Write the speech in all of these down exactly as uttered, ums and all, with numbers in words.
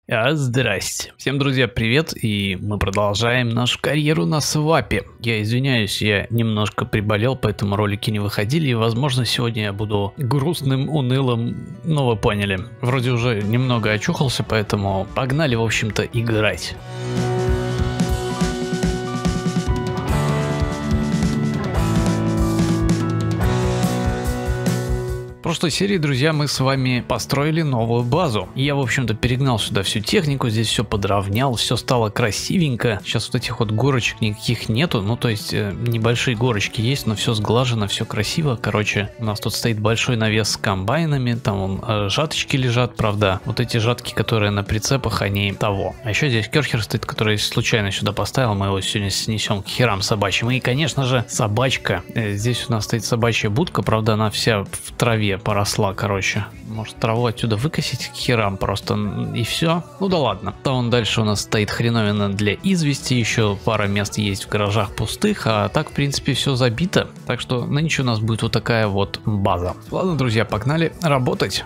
А, здрасте. Всем, друзья, привет, и мы продолжаем нашу карьеру на свапе. Я извиняюсь, я немножко приболел, поэтому ролики не выходили, и, возможно, сегодня я буду грустным, унылым, ну вы поняли. Вроде уже немного очухался, поэтому погнали, в общем-то, играть. В прошлой серии, друзья, мы с вами построили новую базу. Я, в общем-то, перегнал сюда всю технику, здесь все подровнял, все стало красивенько. Сейчас вот этих вот горочек никаких нету, ну то есть э, небольшие горочки есть, но все сглажено, все красиво. Короче, у нас тут стоит большой навес с комбайнами, там вон, э, жаточки лежат, правда. Вот эти жатки, которые на прицепах, они того. А еще здесь керхер стоит, который случайно сюда поставил, мы его сегодня снесем к херам собачьим. И, конечно же, собачка. Э, здесь у нас стоит собачья будка, правда, она вся в траве поросла, короче. Может, траву отсюда выкосить к херам просто и все. Ну да ладно. Там дальше у нас стоит хреновина для извести, еще пара мест есть в гаражах пустых, а так в принципе все забито. Так что нынче у нас будет вот такая вот база. Ладно, друзья, погнали работать.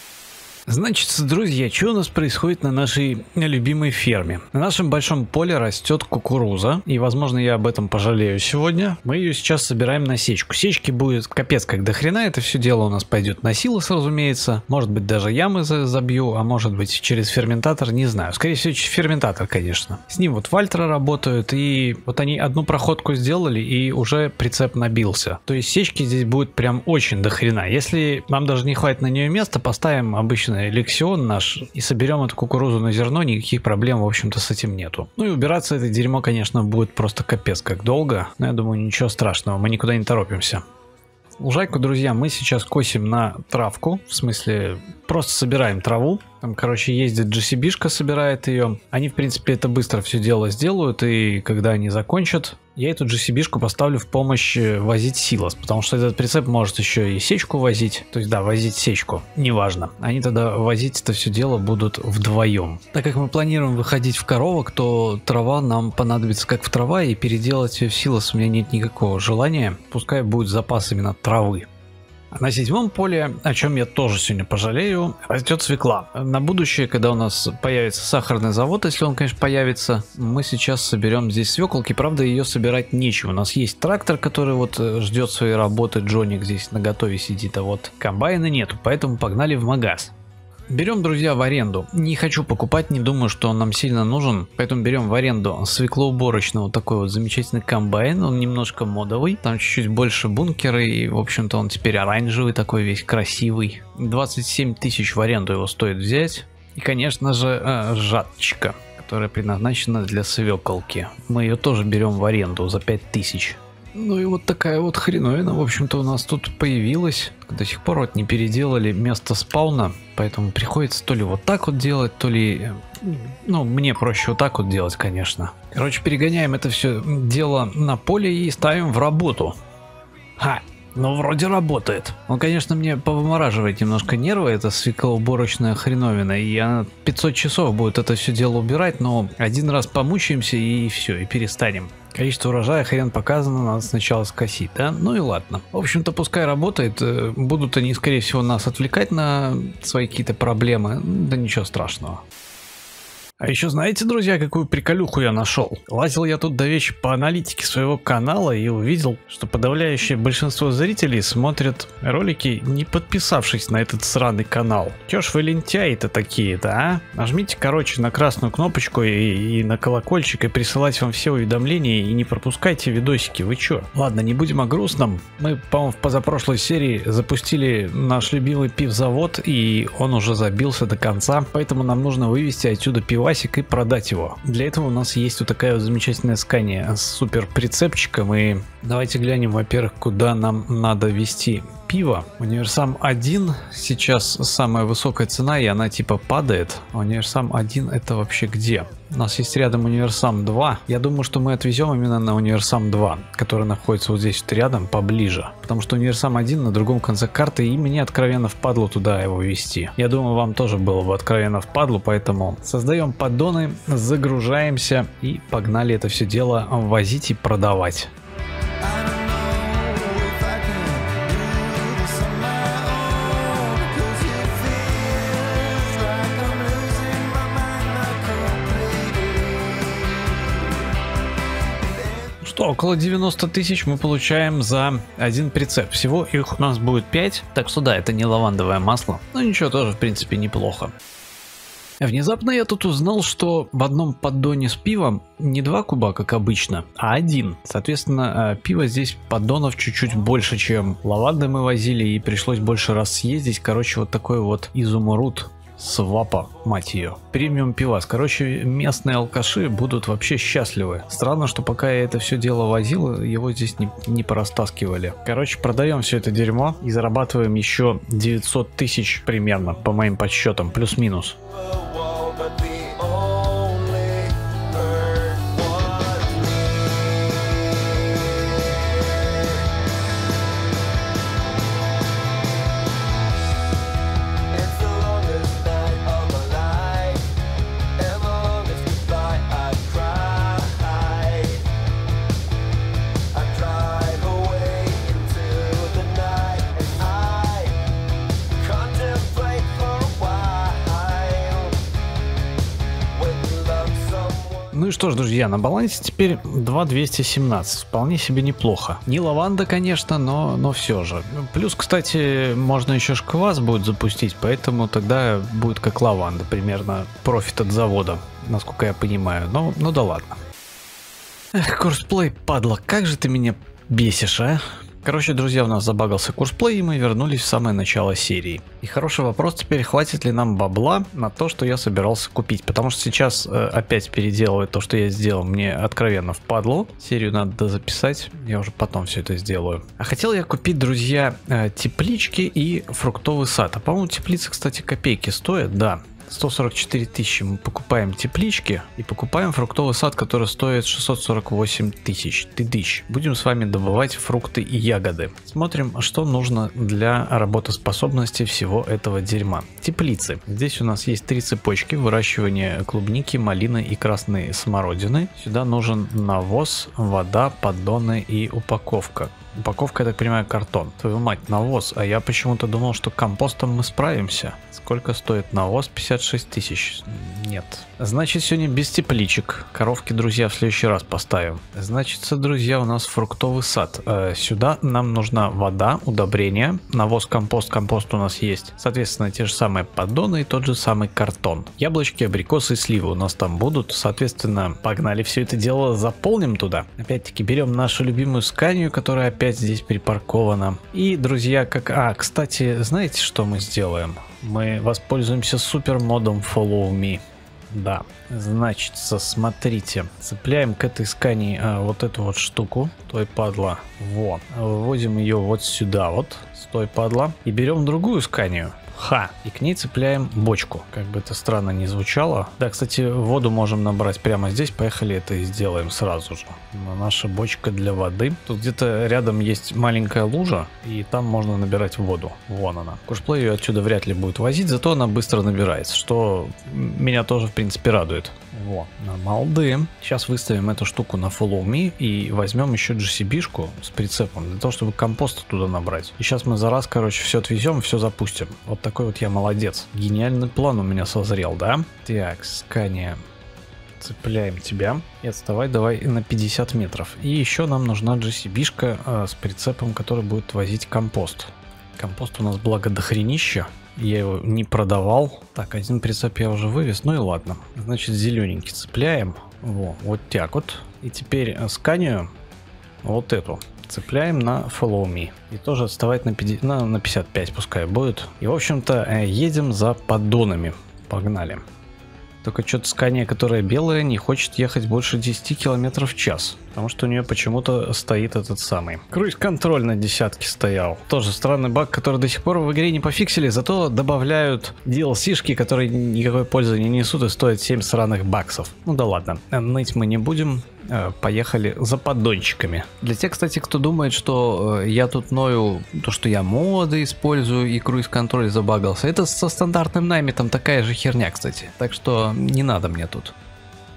Значит, друзья, что у нас происходит на нашей любимой ферме? На нашем большом поле растет кукуруза, и, возможно, я об этом пожалею сегодня. Мы ее сейчас собираем на сечку. Сечки будет капец как до хрена, это все дело у нас пойдет на силос, разумеется. Может быть, даже ямы забью, а может быть, через ферментатор, не знаю. Скорее всего, через ферментатор, конечно. С ним вот вальтеры работают, и вот они одну проходку сделали, и уже прицеп набился. То есть сечки здесь будет прям очень до хрена. Если нам даже не хватит на нее места, поставим обычно лексион наш и соберем эту кукурузу на зерно, никаких проблем, в общем-то, с этим нету. Ну и убираться это дерьмо, конечно, будет просто капец как долго, но я думаю, ничего страшного, мы никуда не торопимся. Лужайку, друзья, мы сейчас косим на травку, в смысле, просто собираем траву. Там, короче, ездит джи си би-шка, собирает ее. Они, в принципе, это быстро все дело сделают, и когда они закончат, я эту джи си би-шку поставлю в помощь возить силос, потому что этот прицеп может еще и сечку возить. То есть, да, возить сечку, неважно. Они тогда возить это все дело будут вдвоем. Так как мы планируем выходить в коровок, то трава нам понадобится как в трава, и переделать ее в силос у меня нет никакого желания. Пускай будет запас именно травы. На седьмом поле, о чем я тоже сегодня пожалею, растет свекла. На будущее, когда у нас появится сахарный завод, если он, конечно, появится, мы сейчас соберем здесь свеколки. Правда, ее собирать нечего. У нас есть трактор, который вот ждет своей работы. Джоник здесь наготове сидит, а вот комбайна нету, поэтому погнали в магаз. Берем, друзья, в аренду. Не хочу покупать, не думаю, что он нам сильно нужен. Поэтому берем в аренду свеклоуборочный вот такой вот замечательный комбайн. Он немножко модовый. Там чуть-чуть больше бункера. И, в общем-то, он теперь оранжевый, такой весь красивый. двадцать семь тысяч в аренду его стоит взять. И, конечно же, э, жаточка, которая предназначена для свеколки. Мы ее тоже берем в аренду за пять тысяч. Ну и вот такая вот хреновина, в общем-то, у нас тут появилась. До сих пор вот не переделали место спауна, поэтому приходится то ли вот так вот делать, то ли... Ну, мне проще вот так вот делать, конечно. Короче, перегоняем это все дело на поле и ставим в работу. Ха! Ну, вроде работает. Он, конечно, мне повымораживает немножко нервы, это свеклоуборочная хреновина, и она пятьсот часов будет это все дело убирать, но один раз помучаемся и все, и перестанем. Количество урожая хрен показано, надо сначала скосить, да? Ну и ладно. В общем-то, пускай работает, будут они, скорее всего, нас отвлекать на свои какие-то проблемы, да ничего страшного. А еще знаете, друзья, какую приколюху я нашел? Лазил я тут до вечера по аналитике своего канала и увидел, что подавляющее большинство зрителей смотрят ролики, не подписавшись на этот сраный канал. Че ж вы лентяи-то такие-то, а? Нажмите, короче, на красную кнопочку и, и на колокольчик и присылать вам все уведомления, и не пропускайте видосики, вы че? Ладно, не будем о грустном. Мы, по-моему, в позапрошлой серии запустили наш любимый пивзавод, и он уже забился до конца, поэтому нам нужно вывести отсюда пиво и продать его. Для этого у нас есть вот такая вот замечательная скания с супер прицепчиком, и давайте глянем, во-первых, куда нам надо везти пиво. Универсам один сейчас самая высокая цена, и она типа падает. Универсам один это вообще где? У нас есть рядом Универсам два. Я думаю, что мы отвезем именно на Универсам два, который находится вот здесь вот рядом, поближе. Потому что Универсам один на другом конце карты, и мне откровенно впадло туда его везти. Я думаю, вам тоже было бы откровенно впадло, поэтому создаем поддоны, загружаемся и погнали это все дело возить и продавать. что, около девяноста тысяч мы получаем за один прицеп. Всего их у нас будет пять, так что да, это не лавандовое масло, но ничего, тоже в принципе неплохо. Внезапно я тут узнал, что в одном поддоне с пивом не два куба, как обычно, а один. Соответственно, пиво здесь поддонов чуть-чуть больше, чем лаванды мы возили, и пришлось больше раз съездить. Короче, вот такой вот изумруд свапа, мать ее. Премиум пивас. Короче, местные алкаши будут вообще счастливы. Странно, что пока я это все дело возил, его здесь не, не порастаскивали. Короче, продаем все это дерьмо и зарабатываем еще девятьсот тысяч примерно, по моим подсчетам, плюс-минус. Ну и что ж, друзья, на балансе теперь два двести семнадцать, вполне себе неплохо. Не лаванда, конечно, но, но все же. Плюс, кстати, можно еще ж квас будет запустить, поэтому тогда будет как лаванда, примерно профит от завода, насколько я понимаю. Но, ну да ладно. Эх, курсплей, падла, как же ты меня бесишь, а? Короче, друзья, у нас забагался курсплей, и мы вернулись в самое начало серии. И хороший вопрос теперь, хватит ли нам бабла на то, что я собирался купить. Потому что сейчас э, опять переделывать то, что я сделал, мне откровенно впадло. Серию надо записать, я уже потом все это сделаю. А хотел я купить, друзья, э, теплички и фруктовый сад. А по-моему, теплицы, кстати, копейки стоят, да. сто сорок четыре тысячи мы покупаем теплички и покупаем фруктовый сад, который стоит шестьсот сорок восемь тысяч. Тыдыщ. Будем с вами добывать фрукты и ягоды. Смотрим, что нужно для работоспособности всего этого дерьма. Теплицы. Здесь у нас есть три цепочки: выращивание клубники, малины и красной смородины. Сюда нужен навоз, вода, поддоны и упаковка. Упаковка, я так понимаю, картон. Твою мать, навоз. А я почему-то думал, что компостом мы справимся. Сколько стоит навоз? пятьдесят шесть тысяч. Нет. Значит, сегодня без тепличек. Коровки, друзья, в следующий раз поставим. Значит, друзья, у нас фруктовый сад. Сюда нам нужна вода, удобрения, навоз, компост. Компост у нас есть. Соответственно, те же самые поддоны и тот же самый картон. Яблочки, абрикосы и сливы у нас там будут. Соответственно, погнали все это дело, заполним туда. Опять-таки, берем нашу любимую сканию, которая опять здесь припаркована. И, друзья, как... А, кстати, знаете, что мы сделаем? Мы воспользуемся супер модом Follow Me. Да, значит, смотрите, цепляем к этой скании а, вот эту вот штуку, той падла, вот, выводим ее вот сюда вот, с той падла, и берем другую сканию. Ха! И к ней цепляем бочку. Как бы это странно не звучало. Да, кстати, воду можем набрать прямо здесь. Поехали это и сделаем сразу же. Наша бочка для воды. Тут где-то рядом есть маленькая лужа, и там можно набирать воду. Вон она. Курсплей ее отсюда вряд ли будет возить, зато она быстро набирается, что меня тоже, в принципе, радует. Вот, молды. Сейчас выставим эту штуку на Follow Me и возьмем еще джи си би-шку с прицепом, для того, чтобы компоста туда набрать. И сейчас мы за раз, короче, все отвезем и все запустим. Вот такой вот я молодец. Гениальный план у меня созрел, да? Так, скания. Цепляем тебя. И отставай давай на пятьдесят метров. И еще нам нужна джи си би-шка э, с прицепом, который будет возить компост. Компост у нас благо дохренища. Я его не продавал. Так, один прицеп я уже вывез. Ну и ладно. Значит, зелененький цепляем. Во, вот так вот. И теперь сканию вот эту цепляем на Follow Me. И тоже отставать на, пятьдесят, на, на пятьдесят пять пускай будет. И, в общем-то, едем за поддонами. Погнали. Только что-то скания, которая белая, не хочет ехать больше десяти километров в час. Потому что у нее почему-то стоит этот самый круиз-контроль на десятке стоял. Тоже странный баг, который до сих пор в игре не пофиксили. Зато добавляют ди эл си-шки, которые никакой пользы не несут и стоят семь сраных баксов. Ну да ладно, ныть мы не будем. Поехали за поддончиками. Для тех, кстати, кто думает, что я тут ною, то, что я моды использую и круиз-контроль забагался, это со стандартным наймитом такая же херня, кстати. Так что не надо мне тут.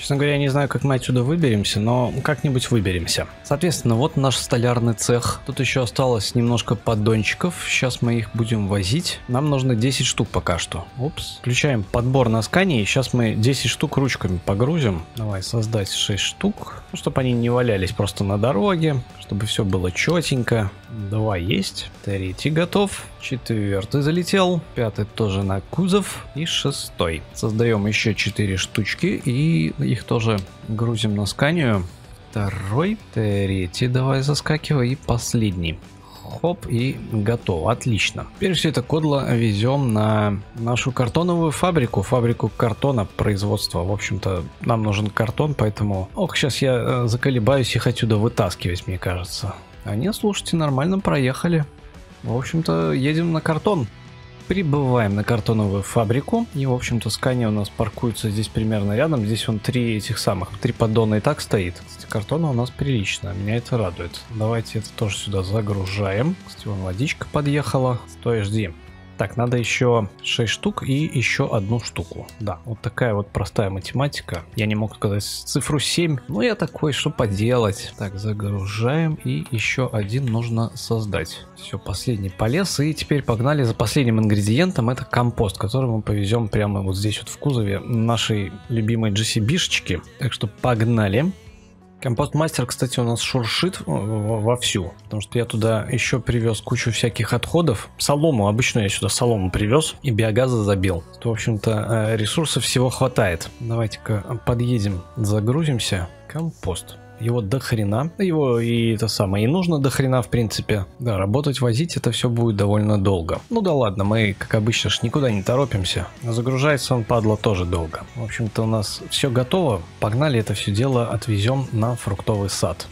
Честно говоря, я не знаю, как мы отсюда выберемся, но как-нибудь выберемся. Соответственно, вот наш столярный цех. Тут еще осталось немножко поддончиков. Сейчас мы их будем возить. Нам нужно десять штук пока что. Упс. Включаем подбор на скане. Сейчас мы десять штук ручками погрузим. Давай создать шесть штук. Ну, чтобы они не валялись просто на дороге. Чтобы все было четенько. Два есть. Третий готов. Четвертый залетел. Пятый тоже на кузов. И шестой. Создаем еще четыре штучки. И их тоже грузим на сканию. Второй. Третий давай заскакивай. И последний. Хоп, и готово. Отлично. Теперь все это кодло везем на нашу картоновую фабрику. Фабрику картона производства. В общем-то, нам нужен картон, поэтому... Ох, сейчас я заколебаюсь их отсюда вытаскивать, мне кажется. А нет, слушайте, нормально проехали. В общем-то, едем на картон. Прибываем на картоновую фабрику. И, в общем-то, скания у нас паркуется здесь примерно рядом. Здесь вон три этих самых, три поддона и так стоит. Кстати, картона у нас прилично. Меня это радует. Давайте это тоже сюда загружаем. Кстати, вон водичка подъехала. Стой, жди. Так, надо еще шесть штук и еще одну штуку. Да, вот такая вот простая математика. Я не мог сказать цифру семь. Но я такой, что поделать. Так, загружаем. И еще один нужно создать. Все, последний полез. И теперь погнали за последним ингредиентом. Это компост, который мы повезем прямо вот здесь вот в кузове нашей любимой джи си би-шечки. Так что погнали. Компост-мастер, кстати, у нас шуршит вовсю, потому что я туда еще привез кучу всяких отходов. Солому, обычно я сюда солому привез и биогаза забил. В общем-то, ресурсов всего хватает. Давайте-ка подъедем, загрузимся. Компост. Его до хрена. Его и это самое и нужно до хрена, в принципе. Да, работать, возить это все будет довольно долго. Ну да ладно, мы, как обычно, ж никуда не торопимся. Загружается он, падла, тоже долго. В общем-то, у нас все готово. Погнали это все дело отвезем на фруктовый сад.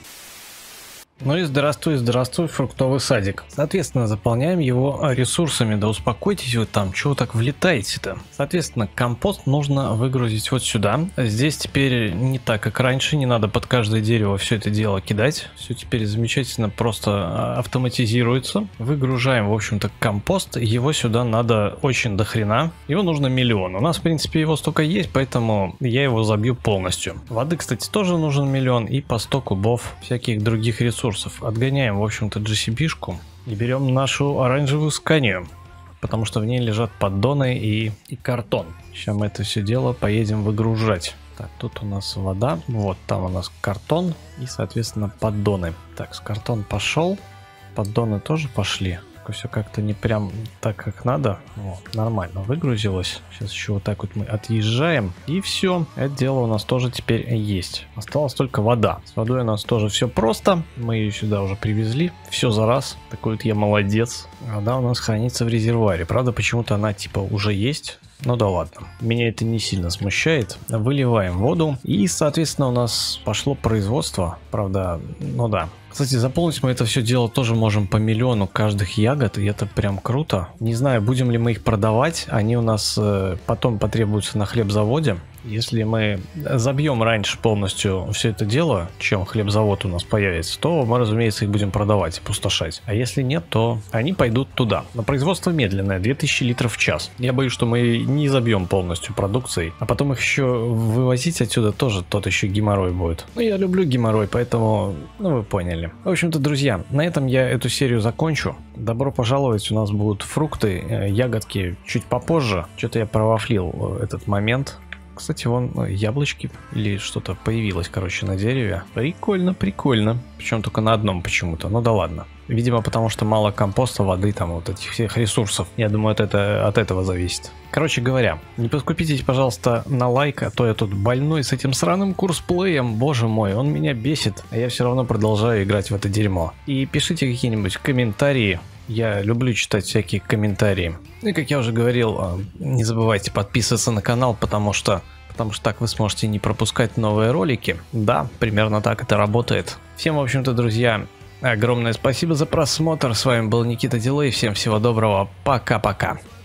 Ну и здравствуй, здравствуй, фруктовый садик. Соответственно, заполняем его ресурсами. Да успокойтесь вы там, чего так влетаете-то? Соответственно, компост нужно выгрузить вот сюда. Здесь теперь не так, как раньше, не надо под каждое дерево все это дело кидать. Все теперь замечательно просто автоматизируется. Выгружаем, в общем-то, компост. Его сюда надо очень до хрена. Его нужно миллион. У нас, в принципе, его столько есть, поэтому я его забью полностью. Воды, кстати, тоже нужен миллион. И по сто кубов всяких других ресурсов. Отгоняем, в общем-то, джи си би-шку и берем нашу оранжевую сканию, потому что в ней лежат поддоны и, и картон. Сейчас мы это все дело поедем выгружать. Так, тут у нас вода, вот там у нас картон и, соответственно, поддоны. Так, с картон пошел, поддоны тоже пошли. Все как-то не прям так, как надо. Вот, нормально выгрузилось. Сейчас еще вот так вот мы отъезжаем. И все. Это дело у нас тоже теперь есть. Осталась только вода. С водой у нас тоже все просто. Мы ее сюда уже привезли. Все за раз. Такой вот я молодец. Вода у нас хранится в резервуаре. Правда, почему-то она типа уже есть. Ну да ладно. Меня это не сильно смущает. Выливаем воду. И, соответственно, у нас пошло производство. Правда, ну да. Кстати, заполнить мы это все дело тоже можем по миллиону каждых ягод, и это прям круто. Не знаю, будем ли мы их продавать, они у нас э, потом потребуются на хлебзаводе. Если мы забьем раньше полностью все это дело, чем хлебзавод у нас появится, то мы, разумеется, их будем продавать и пустошать. А если нет, то они пойдут туда. Но производство медленное, две тысячи литров в час. Я боюсь, что мы не забьем полностью продукцией, а потом их еще вывозить отсюда тоже тот еще геморрой будет. Ну, я люблю геморрой, поэтому, ну, вы поняли. В общем-то, друзья, на этом я эту серию закончу. Добро пожаловать, у нас будут фрукты, ягодки чуть попозже. Что-то я провафлил этот момент. Кстати, вон яблочки или что-то появилось, короче, на дереве. Прикольно, прикольно. Причем только на одном почему-то. Ну да ладно. Видимо, потому что мало компоста, воды, там вот этих всех ресурсов. Я думаю, от, это, от этого зависит. Короче говоря, не поскупитесь, пожалуйста, на лайк, а то я тут больной с этим сраным курсплеем. Боже мой, он меня бесит. А я все равно продолжаю играть в это дерьмо. И пишите какие-нибудь комментарии. Я люблю читать всякие комментарии. И, как я уже говорил, не забывайте подписываться на канал, потому что, потому что так вы сможете не пропускать новые ролики. Да, примерно так это работает. Всем, в общем-то, друзья, огромное спасибо за просмотр. С вами был Никита Дилей. Всем всего доброго. Пока-пока.